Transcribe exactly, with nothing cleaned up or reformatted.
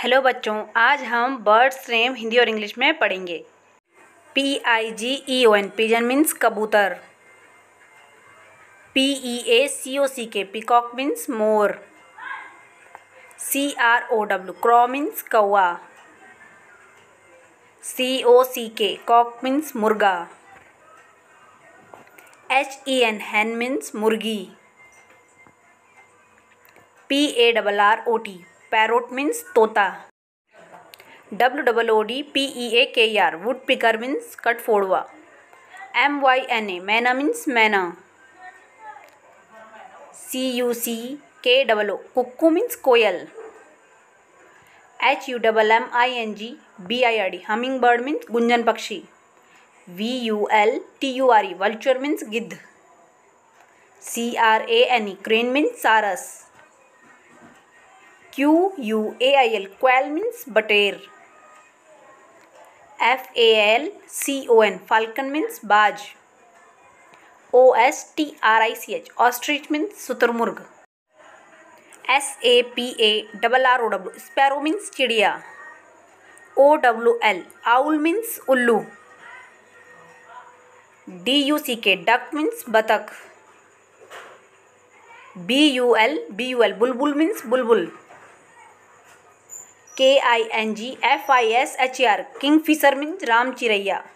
Hello बच्चों, आज हम बर्ड्स नेम हिंदी और इंग्लिश में पढ़ेंगे। P I G E O N pigeon means कबूतर। P E A C O C K peacock means मोर। C R O W crow means कौआ। C O C K cock means मुर्गा। H E N hen means मुर्गी। P A double R O T parrot means तोता। W double O D P E A K E R woodpecker means कटफोड़वा। M Y N ए मैना means मैना। C U C K double O cuckoo means कोयल। H U double M I N G B I R D hummingbird means गुंजन पक्षी। V U L T U R E vulture means गिद्ध। C R A N E crane means सारस। Q U A I L quail means बटेर। F A L C O N falcon means बाज। O S T R I C H ostrich means शुतुरमुर्ग। S A P A double R O W sparrow means चिड़िया। O W L owl means उल्लू। D U C K duck means बतख। B U L B U L bulbul means बुलबुल। K I N G F I S H A R kingfisher means राम चिरैया।